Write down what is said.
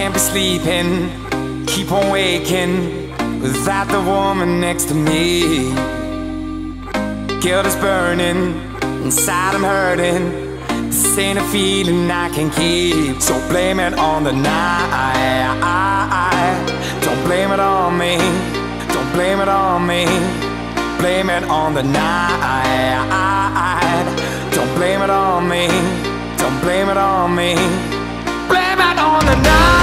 can't be sleeping, keep on waking without the woman next to me. Guilt is burning, inside I'm hurting. This ain't a feeling I can keep. So blame it on the night. Don't blame it on me. Don't blame it on me. Blame it on the night. Don't blame it on me. Don't blame it on me. Blame it on the night.